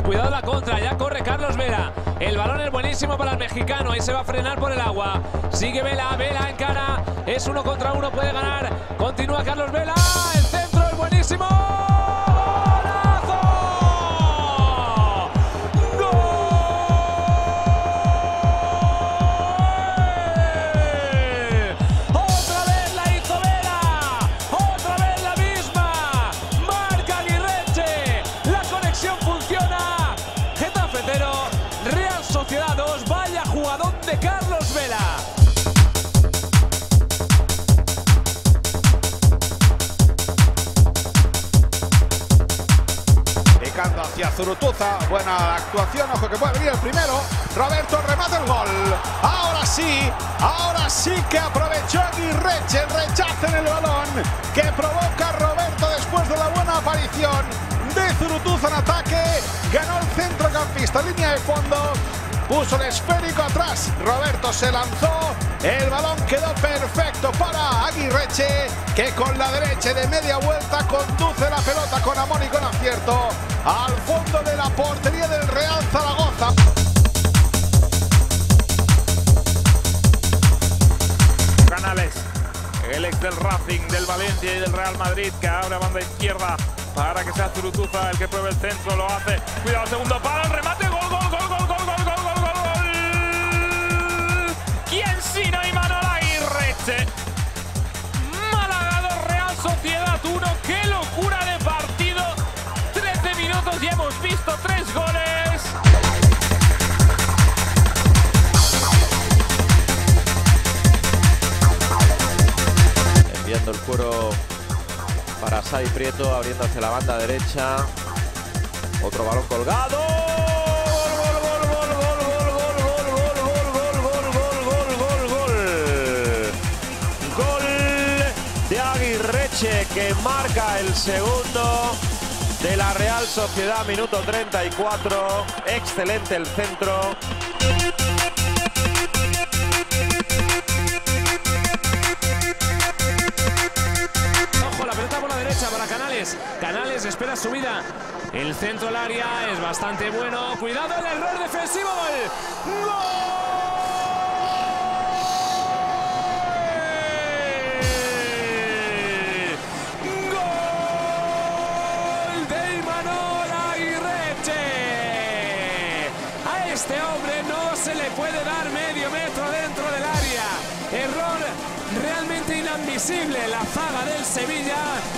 cuidado la contra, ya corre Carlos Vela. El balón es buenísimo para el mexicano, ahí se va a frenar por el agua. Sigue Vela, Vela encara, es 1 contra 1, puede ganar. Continúa Carlos Vela, el centro es buenísimo. De Carlos Vela. Picando hacia Zurutuza, buena actuación, ojo que puede venir el primero. Roberto remata el gol. Ahora sí que aprovechó Aguirreche el rechazo en el balón que provoca Roberto después de la buena aparición de Zurutuza en ataque. Ganó el centrocampista, línea de fondo. Puso el esférico atrás, Roberto se lanzó, el balón quedó perfecto para Aguirreche, que con la derecha de media vuelta conduce la pelota con amor y con acierto al fondo de la portería del Real Zaragoza. Canales, el ex del Racing, del Valencia y del Real Madrid, que abre a banda izquierda para que sea Zurutuza el que pruebe el centro, lo hace. Cuidado, segundo palo, el remate, gol, gol, gol, gol, gol, gol, gol, gol, gol, gol. ¿Quién sino Imanol Aguirreche? Málaga 2, Real Sociedad 1. ¡Qué locura de partido! 13 minutos y hemos visto 3 goles. Enviando el cuero para Xavi Prieto, abriendo hacia la banda derecha. Otro balón colgado. Que marca el segundo de la Real Sociedad, minuto 34. Excelente el centro. Ojo, la pelota por la derecha para Canales. Canales espera subida. El centro al área es bastante bueno. Cuidado el error defensivo. ¡Gol! Este hombre no se le puede dar medio metro dentro del área. Error realmente inadmisible. La zaga del Sevilla.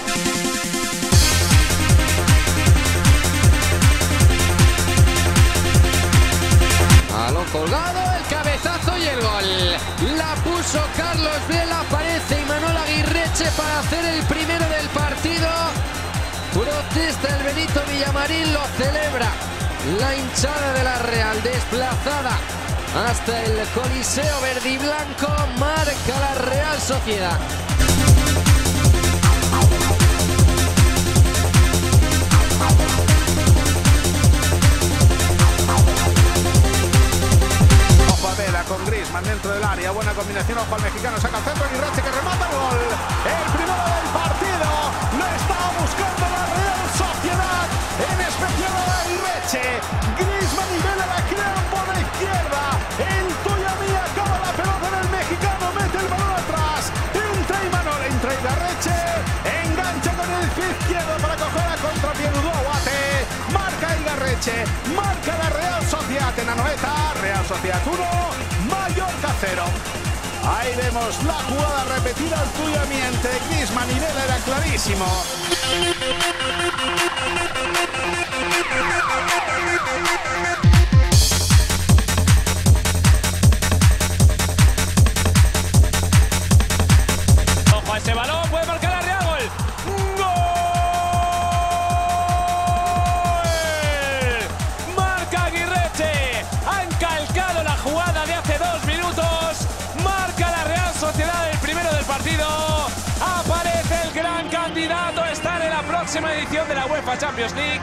Balón colgado, el cabezazo y el gol. La puso Carlos Vela, aparece Imanol Aguirreche para hacer el primero del partido. Protesta el Benito Villamarín, lo celebra la hinchada de la Real, desplazada hasta el Coliseo verde y blanco. Marca la Real Sociedad. Ojo a Vela con Griezmann dentro del área, buena combinación, ojo al mexicano, saca el centro, Aguirreche que remata el gol. El primero del partido, lo estaba buscando la Real Sociedad, en especial a Aguirreche. Griezmann y Vela la crean por la izquierda. El tuya mía acaba la pelota en el mexicano, mete el balón atrás. Entra Imanol, entra Aguirreche, engancha con el pie izquierdo para coger a contrapié Uduaguate. Marca Aguirreche, marca la Real Sociedad en Anoeta. Real Sociedad 1, Mallorca 0. Ahí vemos la jugada repetida, el tuyo a mí entre Griezmann y Vela, era clarísimo. Ojo a ese balón, puede marcar la Real. Gol. ¡Gol! Marca Aguirreche. Han calcado la jugada de hace 2 minutos. Marca la Real Sociedad el primero del partido. Aparece el gran candidato a estar en la próxima edición de la UEFA Champions League.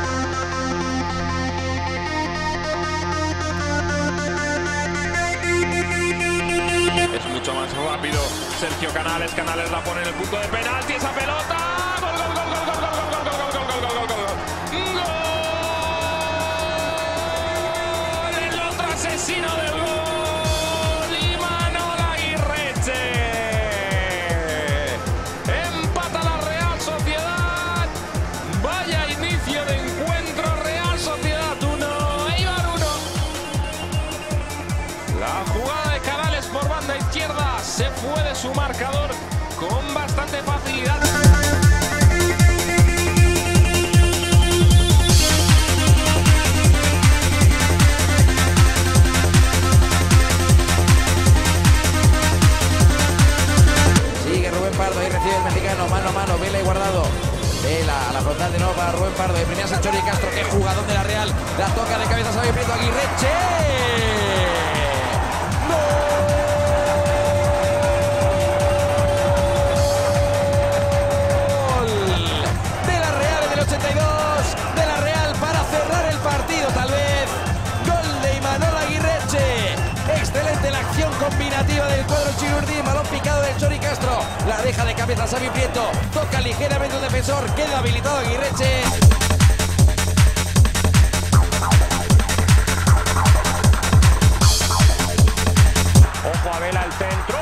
Es mucho más rápido Sergio Canales. Canales la pone en el punto de penalti. Esa pelota. Gol, gol, gol, gol, gol, gol, gol, gol, gol, gol, gol, gol, gol, gol, gol. su marcador con bastante facilidad. Sigue Rubén Pardo y recibe el mexicano, mano a mano, Vela y Guardado. Vela a la frontal de nuevo para Rubén Pardo. De primeras el Chori Castro, que jugador de la Real. La toca de cabeza Xavi Prieto, Aguirreche. ¡Gol! De la Real en el 82. De la Real para cerrar el partido, tal vez. Gol de Imanol Aguirreche. Excelente la acción combinativa del cuadro Chirurdi. Balón picado del Chori Castro. La deja de cabeza Xavi Prieto. Toca ligeramente un defensor. Queda habilitado Aguirreche. Ojo a Vela al centro.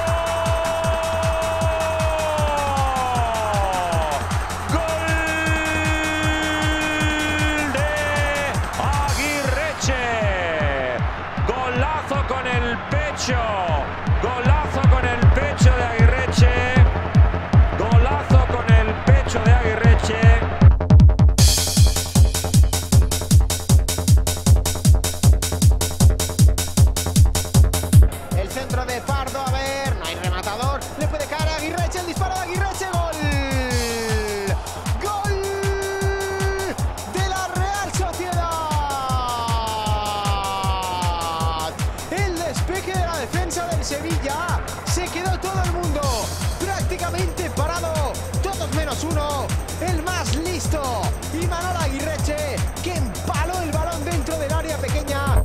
Gol de Aguirreche. Golazo con el pecho. Golazo con el pecho de Aguirreche. Golazo con el pecho de Aguirreche. El centro de Pardo, a ver, no hay rematador. Le puede caer a Aguirreche, el disparo de Aguirreche, gol. Gol de la Real Sociedad. El despeje de la defensa del Sevilla. Se quedó todo el mundo prácticamente parado. Todos menos uno. El más listo, Imanol Aguirreche, que empaló el balón dentro del área pequeña.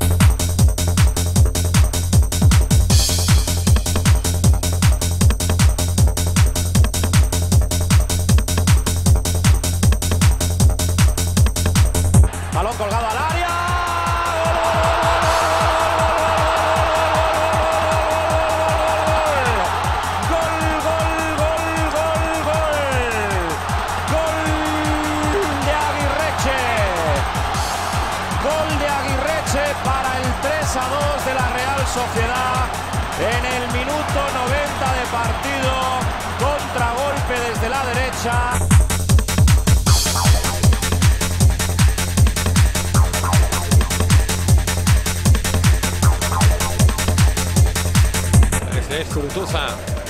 Balón colgado al área. Gol, gol, gol, gol, gol. Gol de Aguirreche. Gol de Aguirreche para el 3-2 de la Real Sociedad. En el minuto 90 de partido. Contragolpe desde la derecha. Es Zurutuza.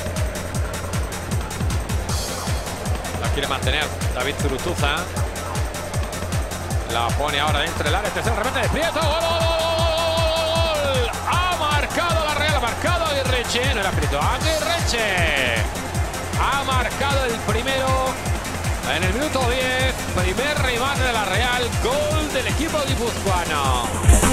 La quiere mantener David Zurutuza. La pone ahora dentro del área. Este es el remate de Prieto. ¡Gol! Ha marcado la Real. Ha marcado Aguirreche. No era Prieto. Aguirreche. Ha marcado el primero en el minuto 10. Primer remate de la Real. Gol del equipo guipuzcoano.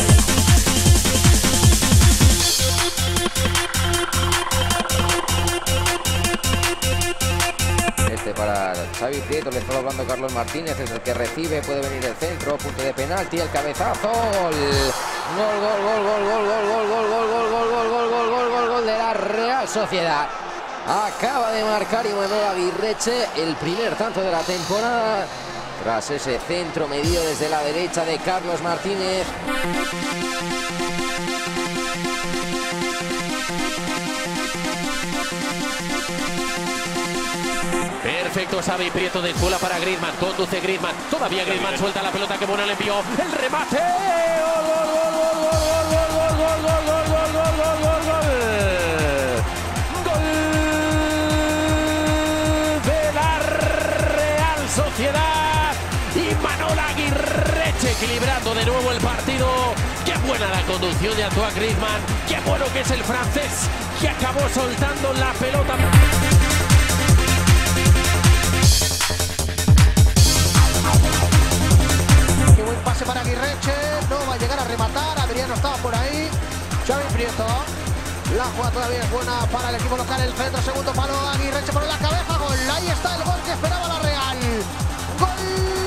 Para Xavi Prieto, le está doblando Carlos Martínez, es el que recibe, puede venir el centro, punto de penalti, el cabezazo, gol, gol, gol, gol, gol, gol, gol, gol, gol, gol, gol, gol, gol, gol, gol, gol, gol, gol de la Real Sociedad. Acaba de marcar Imanol Aguirreche el primer tanto de la temporada, tras ese centro medido desde la derecha de Carlos Martínez. Perfecto, Xavi Prieto de Zula para Griezmann. Conduce Griezmann. Todavía Griezmann suelta la pelota que bueno le envió. El remate. Gol, gol, gol, gol, gol, gol, gol, gol, gol, gol, gol, gol, gol, gol, gol. Gol de la Real Sociedad. Imanol Aguirreche equilibrando de nuevo el partido. Qué buena la conducción de Antoine Griezmann. Qué bueno que es el francés que acabó soltando la pelota. Pase para Aguirreche, no va a llegar a rematar, Adriano estaba por ahí, Xavi Prieto, la jugada todavía es buena para el equipo local, el centro, segundo palo, Aguirreche por la cabeza, gol, ahí está el gol que esperaba la Real, gol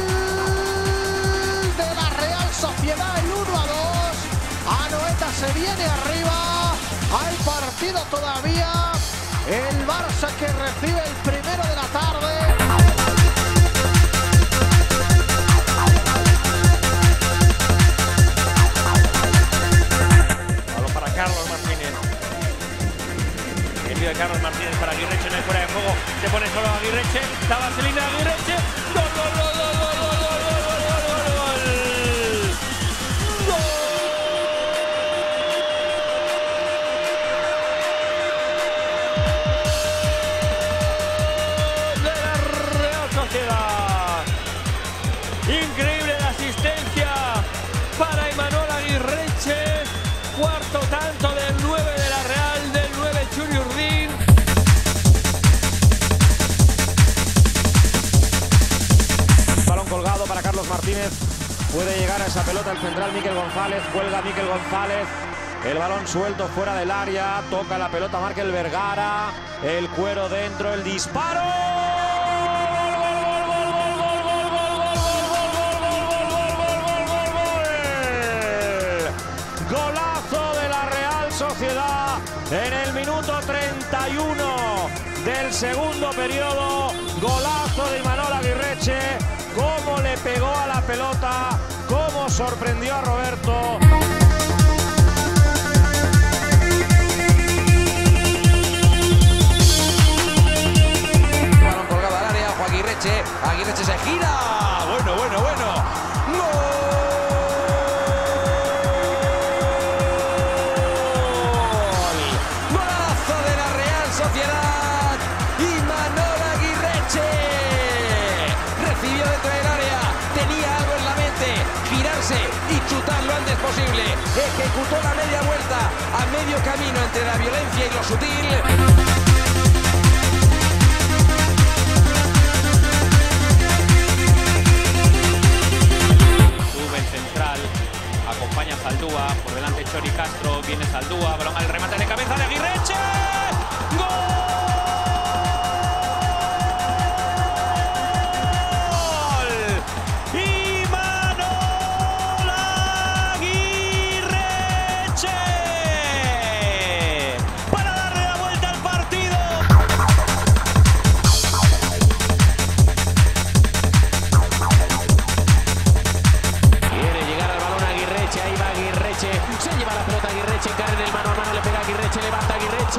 de la Real Sociedad, el 1-2, Anoeta se viene arriba, hay partido todavía, el Barça que recibe el primero de la tarde. Carlos Martínez. Envío de Carlos Martínez para Aguirreche. para Imanol Aguirreche. Cuarto tanto del 9 de la Real, del 9 Churi Urdin. Balón colgado para Carlos Martínez. Puede llegar a esa pelota el central Mikel González. Cuelga Mikel González. El balón suelto fuera del área. Toca la pelota Markel Vergara. El cuero dentro. El disparo. Golazo de la Real Sociedad en el minuto 31 del segundo periodo. Golazo de Imanol Aguirreche. Cómo le pegó a la pelota, cómo sorprendió a Roberto. Balón colgado al área, ojo Aguirreche. Aguirreche se gira. Bueno. Golazo de la Real Sociedad. Imanol Aguirreche. Recibió dentro del área. Tenía algo en la mente. Girarse y chutar lo antes posible. Ejecutó la media vuelta a medio camino entre la violencia y lo sutil. El central, acompaña a Zaldúa, por delante Chori Castro, viene Zaldúa, balón al remate de cabeza de Aguirreche. ¡Gol! ¡Imanol Aguirreche! Para darle la vuelta al partido. Ahí va Aguirreche, se lleva la pelota Aguirreche, encara en el mano a mano, le pega Aguirreche, levanta Aguirreche.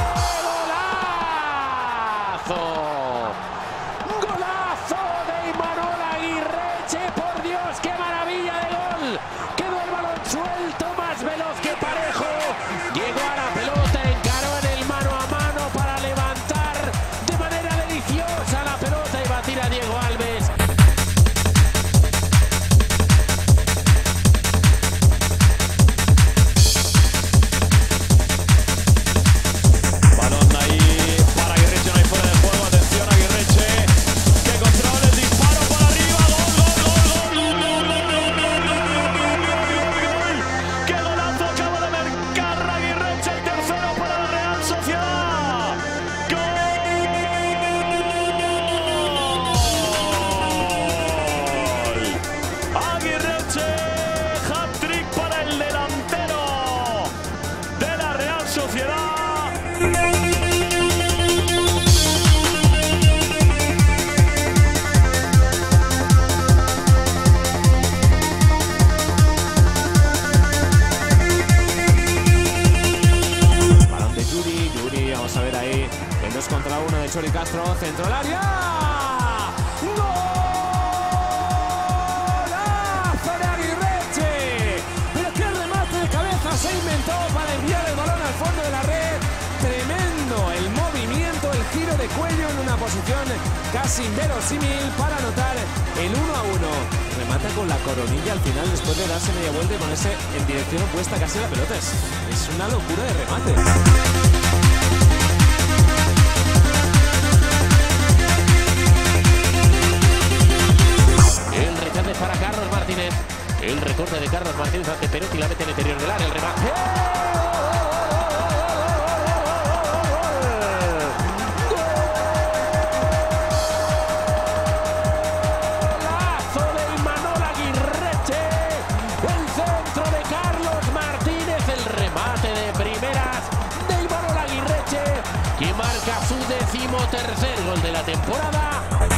¡Golazo! ¡Golazo de Imanol Aguirreche! ¡Por Dios, qué maravilla de gol! Quedó el balón suelto, más veloz que Parejo. Llegó a la pelota, encaró en el mano a mano para levantar de manera deliciosa la pelota y batir a Diego Alves. Contra uno de Chori Castro, centro al área. ¡Golazo de Aguirreche! Pero qué remate de cabeza se inventó para enviar el balón al fondo de la red. Tremendo el movimiento, el giro de cuello en una posición casi inverosímil para anotar el 1-1. Remata con la coronilla al final después de darse media vuelta y ponerse en dirección opuesta casi a la pelota. Es una locura de remate. Para Carlos Martínez, el recorte de Carlos Martínez ante Perotti, la mete en el interior del área, el remate. Golazo de Imanol Aguirreche, el centro de Carlos Martínez, el remate de primeras de Imanol Aguirreche, que marca su 13º gol de la temporada.